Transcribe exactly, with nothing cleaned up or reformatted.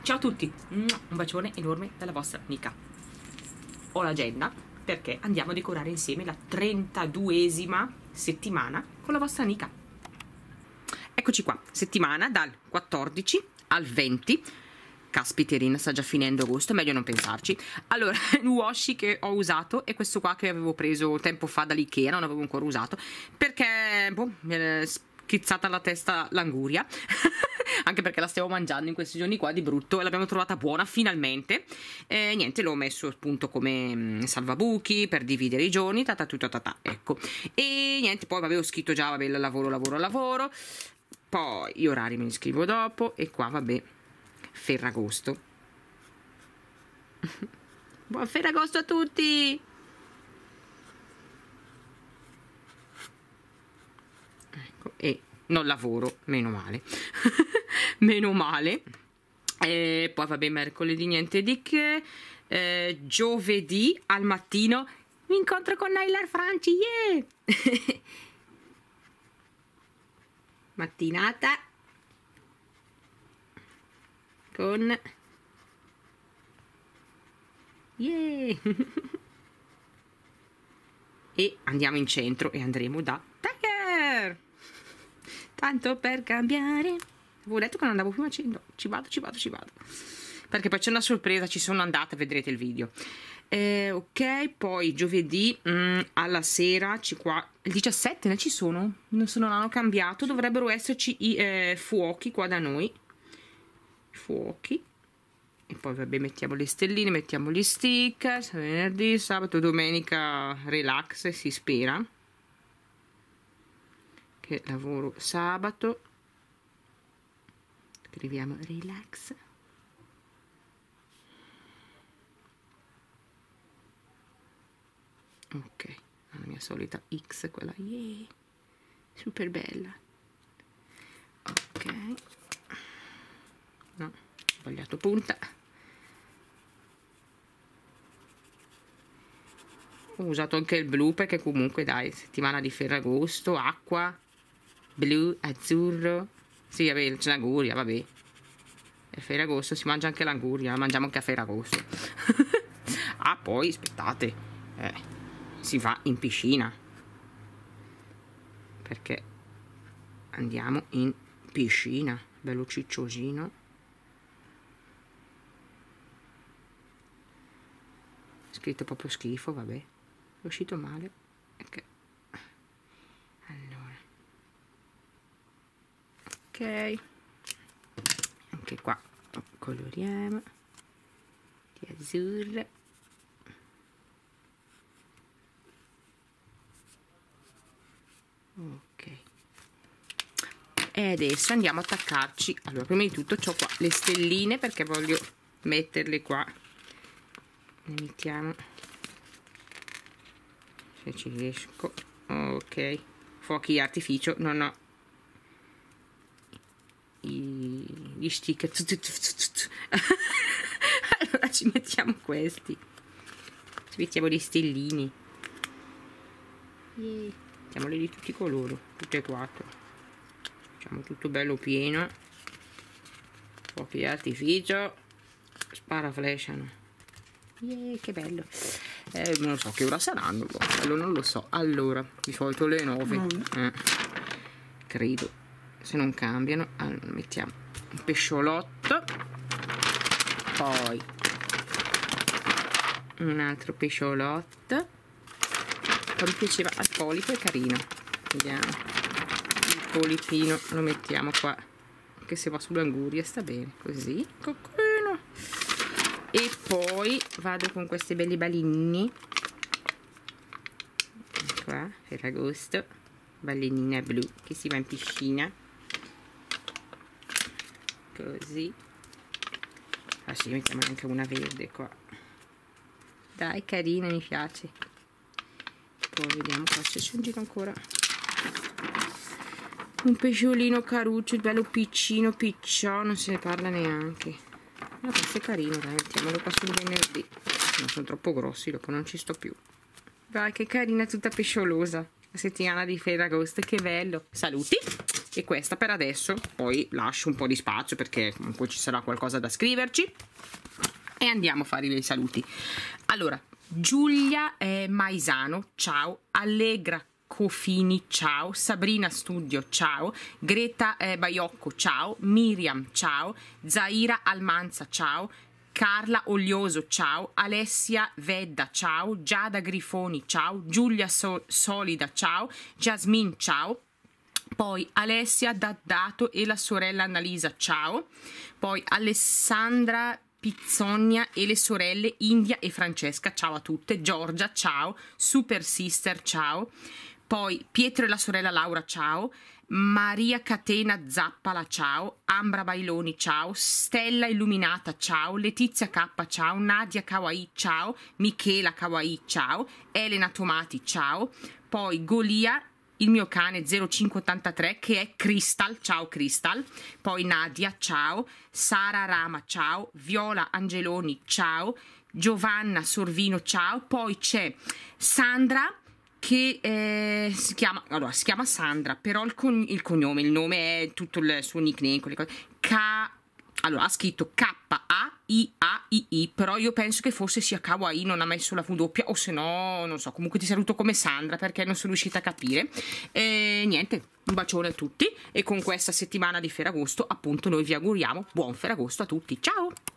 Ciao a tutti, un bacione enorme dalla vostra Nica. Ho l'agenda perché andiamo a decorare insieme la trentaduesima settimana con la vostra Nica. Eccoci qua, settimana dal quattordici al venti. Caspiterina, sta già finendo agosto, è meglio non pensarci. Allora, il washi che ho usato è questo qua che avevo preso tempo fa dall'Ikea, non avevo ancora usato, perché, boh, mi è schizzata alla testa l'anguria, anche perché la stiamo mangiando in questi giorni qua di brutto e l'abbiamo trovata buona finalmente. E niente, l'ho messo appunto come mh, salvabuchi per dividere i giorni, ta ta ta ta ta, ecco. E niente, poi avevo scritto già, vabbè, lavoro, lavoro, lavoro, poi gli orari me li scrivo dopo, e qua, vabbè, Ferragosto. Buon Ferragosto a tutti! Ecco, e non lavoro, meno male. Meno male. E poi vabbè, mercoledì niente di che. Eh, giovedì al mattino mi incontro con Naila Franci, yeah! Mattinata con yeah! E andiamo in centro e andremo da Tiger, tanto per cambiare. Avevo detto che non andavo più a centro, ci vado, ci vado, ci vado, perché poi c'è una sorpresa, ci sono andata, vedrete il video. Eh, ok, poi giovedì mm, alla sera, ci qua, il diciassette ne ci sono, non, so, non hanno cambiato, dovrebbero esserci i eh, fuochi qua da noi, fuochi. E poi vabbè, mettiamo le stelline, mettiamo gli sticker, venerdì, sabato, domenica relax, si spera che lavoro sabato, scriviamo relax. Ok, la mia solita X, quella yeah, super bella. Ok, no, sbagliato punta. Ho usato anche il blu perché comunque dai, settimana di Ferragosto, acqua, blu, azzurro. Sì, vabbè, c'è l'anguria, vabbè. È Ferragosto, si mangia anche l'anguria, la mangiamo anche a Ferragosto. Ah, poi, aspettate, eh, si va in piscina. Perché andiamo in piscina, bello cicciosino. Scritto proprio schifo, vabbè. È uscito male. Ok. Allora. Ok. Anche qua coloriamo di azzurro. Ok. E adesso andiamo a attaccarci. Allora, prima di tutto ho qua le stelline perché voglio metterle qua. Ne mettiamo, se ci riesco. Ok, fuochi artificio, non ho i, gli sticker. Allora ci mettiamo questi, ci mettiamo gli stellini, yeah. Mettiamoli di tutti i colori, tutti e quattro, facciamo tutto bello pieno. Fuochi artificio, sparaflesciano. Yeah, che bello. Eh, non so che ora saranno, quello non lo so. Allora, di solito le nove, mm. eh, credo, se non cambiano. Allora, mettiamo un pesciolotto, poi un altro pesciolotto. Poi mi piaceva al polipo, è carino. Vediamo, il polipino lo mettiamo qua, che se va sull'anguria sta bene così, coccolino. E poi vado con questi belli balini qua, Ferragosto, ballinina blu che si va in piscina così. Ah sì, mettiamo anche una verde qua, dai, carina, mi piace. Poi vediamo qua se c'è un giro ancora, un pesciolino caruccio, il bello piccino picciò, non se ne parla neanche. Ma questo è carino, dai, mettiamolo qua sul venerdì. Non sono troppo grossi, dopo non ci sto più. Dai, che carina, tutta pesciolosa. La settimana di Ferragosto, che bello. Saluti! e questa per adesso, poi lascio un po' di spazio perché comunque ci sarà qualcosa da scriverci e andiamo a fare i saluti. Allora, Giulia eh, Maisano, ciao. Allegra Cofini, ciao. Sabrina Studio, ciao. Greta eh, Baiocco, ciao. Miriam, ciao. Zaira Almanza, ciao. Carla Olioso, ciao. Alessia Vedda, ciao. Giada Grifoni, ciao. Giulia Sol Solida, ciao. Jasmine, ciao. Poi Alessia Daddato e la sorella Annalisa, ciao. Poi Alessandra Pizzogna e le sorelle India e Francesca, ciao a tutte. Giorgia, ciao. Super Sister, ciao. Poi Pietro e la sorella Laura, ciao. Maria Catena Zappala, ciao. Ambra Bailoni, ciao. Stella Illuminata, ciao. Letizia K, ciao. Nadia Kawaii, ciao. Michela Kawaii, ciao. Elena Tomati, ciao. Poi Golia, il mio cane zero cinque ottantatré, che è Crystal, ciao Crystal. Poi Nadia, ciao. Sara Rama, ciao. Viola Angeloni, ciao. Giovanna Sorvino, ciao. Poi c'è Sandra che eh, si chiama, allora si chiama Sandra, però il, cogn il cognome, il nome è tutto il suo nickname, quelle cose. K, allora ha scritto K A I A I I, però io penso che forse sia Kawaii, non ha messo la W, o se no non so, comunque ti saluto come Sandra perché non sono riuscita a capire. E niente, un bacione a tutti e con questa settimana di Ferragosto appunto noi vi auguriamo buon Ferragosto a tutti, ciao!